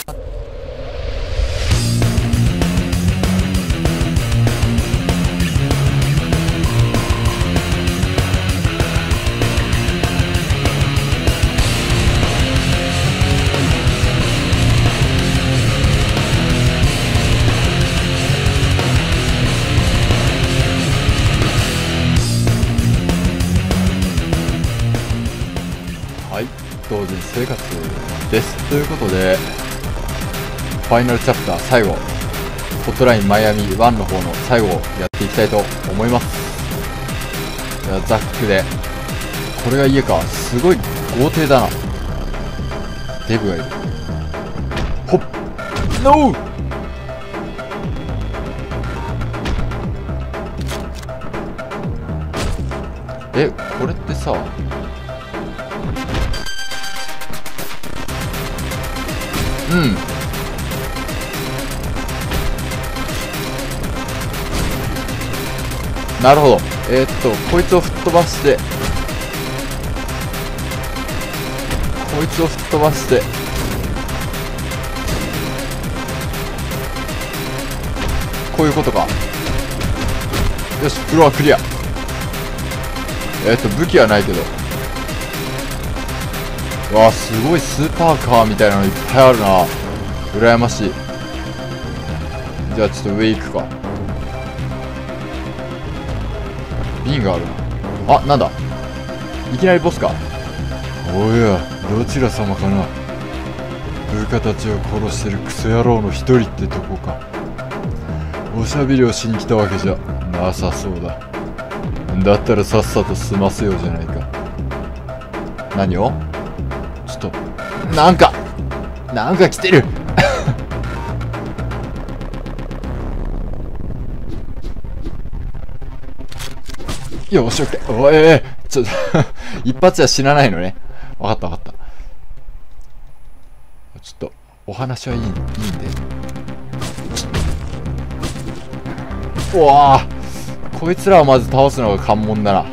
はい、同人生活です。ということで、ファイナルチャプター最後、ホットラインマイアミ1の方の最後をやっていきたいと思います。じゃあ、ザックで、これが家か。すごい豪邸だな。デブがいる。ほっノーこれってさ、なるほど。こいつを吹っ飛ばして、こういうことか。よし、フロアクリア。武器はないけど。わあ、すごいスーパーカーみたいなのいっぱいあるな。羨ましい。じゃあちょっと上行くか。瓶があるな。あ、なんだ、いきなりボスか。おや、どちら様かな。部下たちを殺してるクソ野郎の一人ってとこか。おしゃべりをしに来たわけじゃなさそうだ。だったらさっさと済ませようじゃないか。何を？ちょっと、なんか来てるよし、オッケー。おい、ちょっと一発じゃ死なないのね。わかったわかった。ちょっと、お話はいいんで。うわあ、こいつらをまず倒すのが関門だな。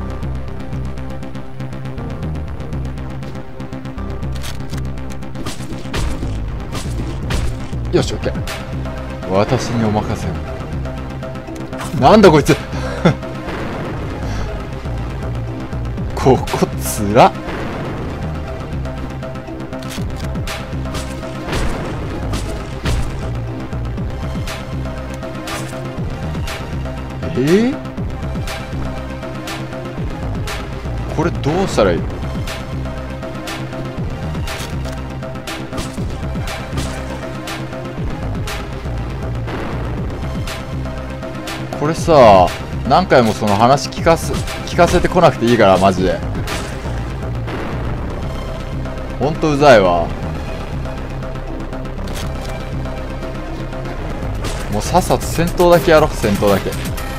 よし、オッケー。私にお任せを。なんだこいつここつらっ。これどうしたらいい？これさ、何回もその話聞かせてこなくていいから、マジで。ほんとうざいわ。もうさっさと戦闘だけやろう、戦闘だけ。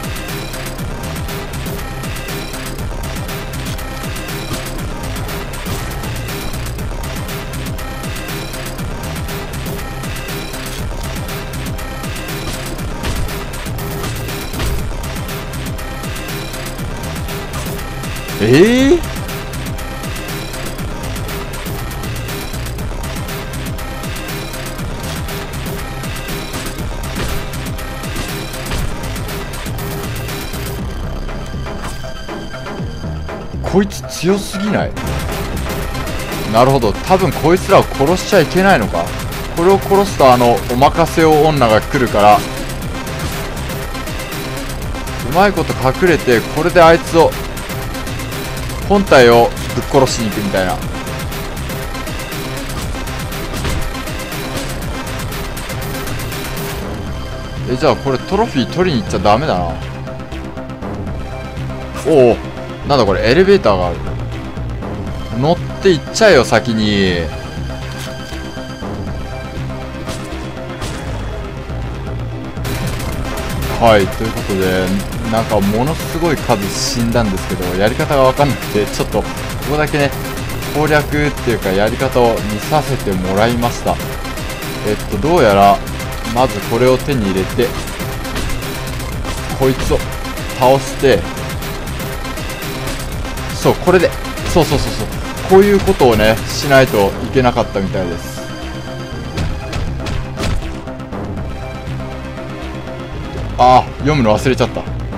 こいつ強すぎない？なるほど、多分こいつらを殺しちゃいけないのか。これを殺すとお任せを女が来るから、うまいこと隠れて、これであいつを本体をぶっ殺しに行くみたいな。じゃあこれトロフィー取りに行っちゃダメだな。おお、なんだこれ、エレベーターがある。乗って行っちゃえよ、先に。はい、ということで、なんかものすごい数死んだんですけど、やり方が分かんなくて、ちょっとここだけね、攻略っていうかやり方を見させてもらいました。どうやらまずこれを手に入れて、こいつを倒して、そう、これで、そう、こういうことをねしないといけなかったみたいです。 ああ、読むの忘れちゃった。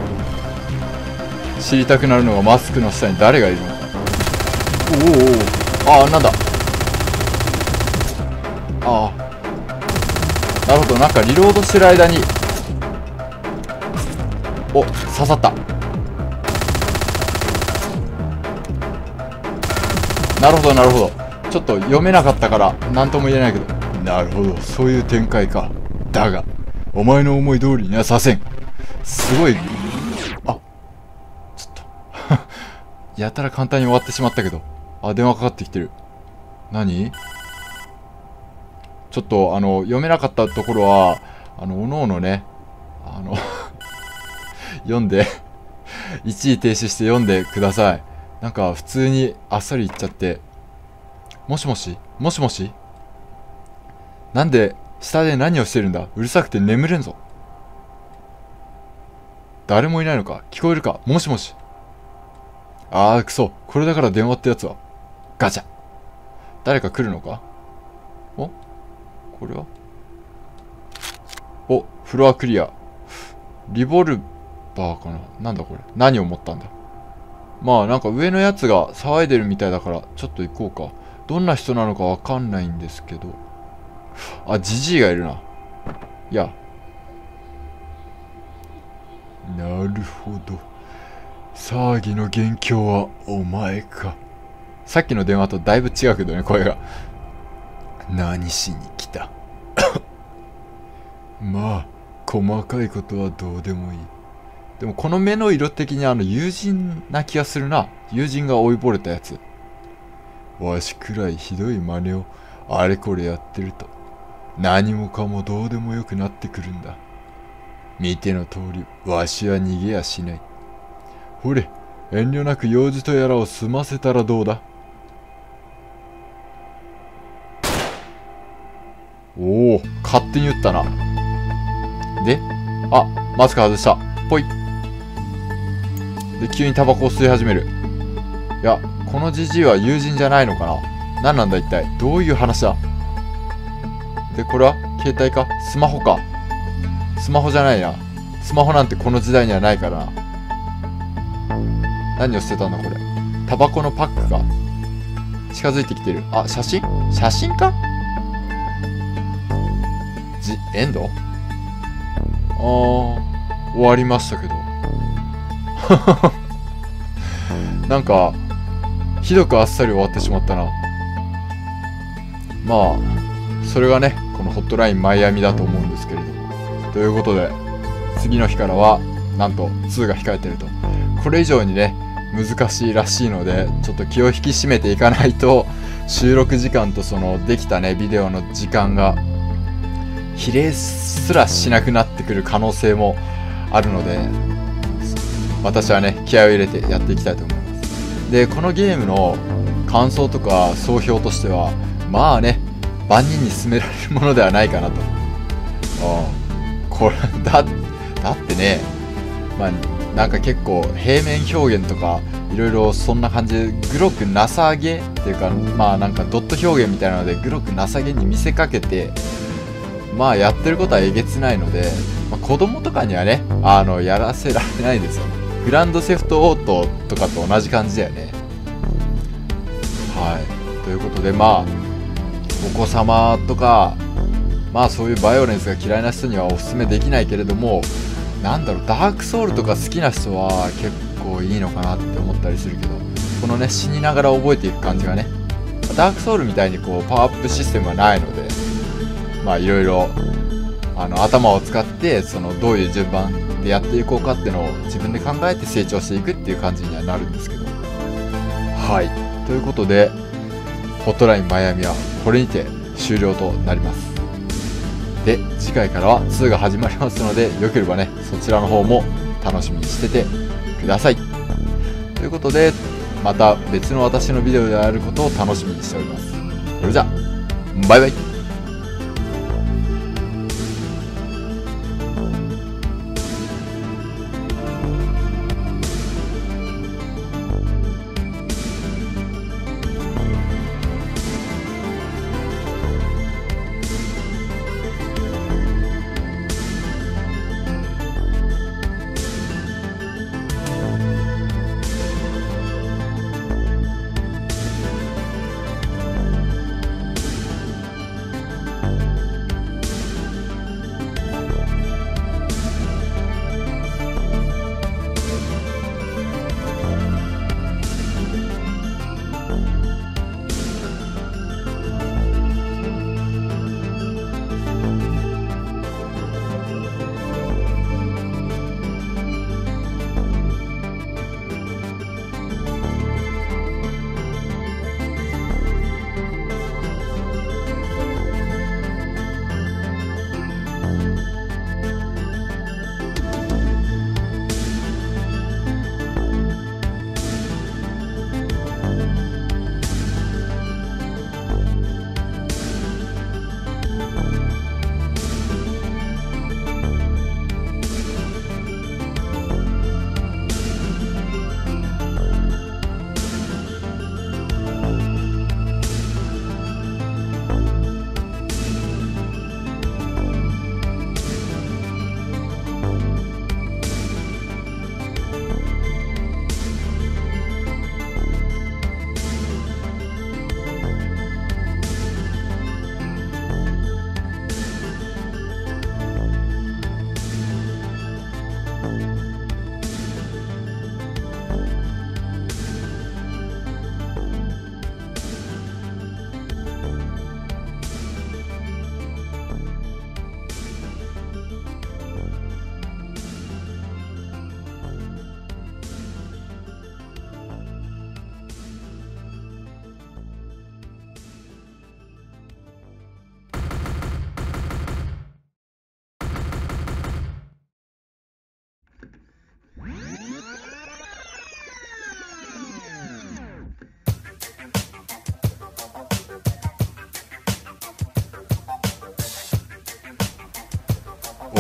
知りたくなるのがマスクの下に誰がいるのか。おお、ああ、なんだ。ああ、なるほど。なんかリロードしてる間に、お、刺さった。なるほどなるほど。ちょっと読めなかったから何とも言えないけど、なるほど、そういう展開か。だがお前の思い通りにはさせん。すごい、あ、ちょっとやたら簡単に終わってしまったけど。あ、電話かかってきてる。何？ちょっと読めなかったところはおのおのね、読んで一時停止して読んでください。なんか普通にあっさり言っちゃって。もしもしもしもし、なんで下で何をしてるんだ。うるさくて眠れんぞ。誰もいないのか。聞こえるか。もしもし。あーくそ、これだから電話ってやつは。ガチャ。誰か来るのか。お、これは、お、フロアクリア。リボルバーかな。なんだこれ。何を持ったんだ。まあなんか上のやつが騒いでるみたいだからちょっと行こうか。どんな人なのかわかんないんですけど。あ、ジジイがいるな。いや、なるほど。騒ぎの元凶はお前か。さっきの電話とだいぶ違うけどね、声が。何しに来た。まあ細かいことはどうでもいい。でもこの目の色的に友人な気がするな。友人が追いぼれたやつ。わしくらいひどい真似をあれこれやってると何もかもどうでもよくなってくるんだ。見ての通りわしは逃げやしない。ほれ、遠慮なく用事とやらを済ませたらどうだ。おお、勝手に撃ったな。で、あ、マスク外した。ぽい。で、急にタバコを吸い始める。いや、このジジイは友人じゃないのかな。何なんだ一体。どういう話だ。で、これは携帯か。スマホか。スマホじゃないな。スマホなんてこの時代にはないからな。何を捨てたんだこれ。タバコのパックか。近づいてきてる。あ、写真？写真か？エンド？終わりましたけど。なんかひどくあっさり終わってしまったな。まあそれがね、このホットラインマイアミだと思うんですけれども。ということで次の日からはなんと2が控えてると。これ以上にね難しいらしいので、ちょっと気を引き締めていかないと収録時間とそのできたねビデオの時間が比例すらしなくなってくる可能性もあるので、私はね気合を入れてやっていきたいと思います。で、このゲームの感想とか総評としては、まあね万人に勧められるものではないかなと。これだってね、まあなんか結構平面表現とかいろいろそんな感じでグロくなさげっていうか、まあなんかドット表現みたいなのでグロくなさげに見せかけて、まあやってることはえげつないので、まあ、子供とかにはねやらせられないですよね。グランドセフトオートとかと同じ感じだよね。はい、ということで、まあお子様とか、まあそういうバイオレンスが嫌いな人にはおすすめできないけれども、なんだろう、ダークソウルとか好きな人は結構いいのかなって思ったりするけど、このね死にながら覚えていく感じがね、ダークソウルみたいにこうパワーアップシステムはないので、まあいろいろ頭を使ってそのどういう順番でやっていこうかっていうのを自分で考えて成長していくっていう感じにはなるんですけど、はい、ということでホットラインマイアミはこれにて終了となります。で、次回からは2が始まりますので、よければねそちらの方も楽しみにしててください。ということで、また別の私のビデオであることを楽しみにしております。それじゃあバイバイ。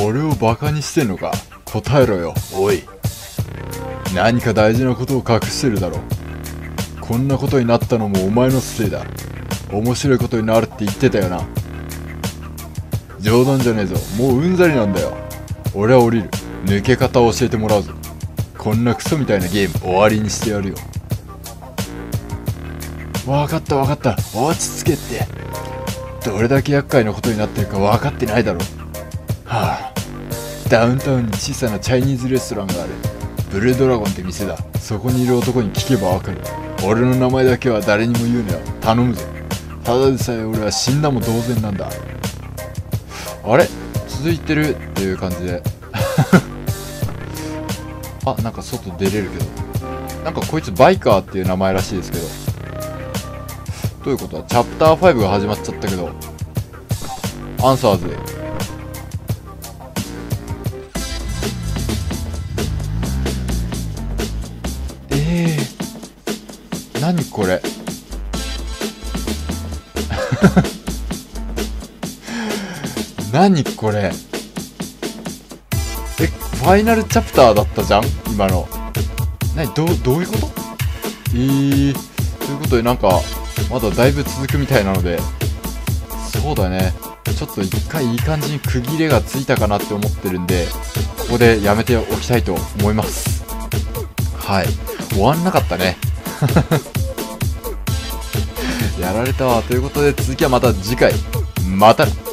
俺をバカにしてんのか。答えろよ、おい。何か大事なことを隠してるだろ。こんなことになったのもお前のせいだ。面白いことになるって言ってたよな。冗談じゃねえぞ、もううんざりなんだよ。俺は降りる。抜け方を教えてもらうぞ。こんなクソみたいなゲーム終わりにしてやるよ。わかったわかった、落ち着けって。どれだけ厄介なことになってるか分かってないだろ。はあ、ダウンタウンに小さなチャイニーズレストランがある。ブルードラゴンって店だ。そこにいる男に聞けばわかる。俺の名前だけは誰にも言うなよ、頼むぞ。ただでさえ俺は死んだも同然なんだ。あれ、続いてるっていう感じであ、なんか外出れるけど、なんかこいつバイカーっていう名前らしいですけど、どういうことだ。チャプター5が始まっちゃったけど、アンサーズ。何これ何これ。ファイナルチャプターだったじゃん今の。どういうこと。ということで、なんかまだだいぶ続くみたいなので、そうだね、ちょっと一回いい感じに区切れがついたかなって思ってるんで、ここでやめておきたいと思います。はい、終わんなかったねやられたわ。ということで続きはまた次回。また。